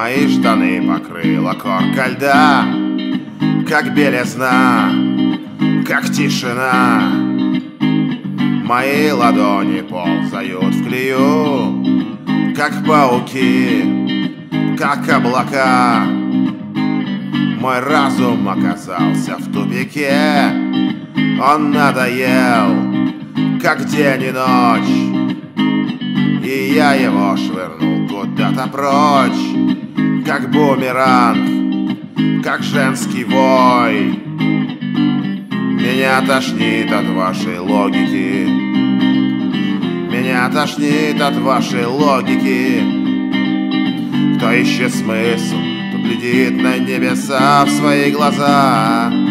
Мои штаны покрыла корка льда, как белизна, как тишина. Мои ладони ползают в клею, как пауки, как облака. Мой разум оказался в тупике, он надоел, как день и ночь. И я его швырнул куда-то прочь, как бумеранг, как женский вой. Меня тошнит от вашей логики, меня тошнит от вашей логики. Кто ищет смысл, тот глядит на небеса в свои глаза.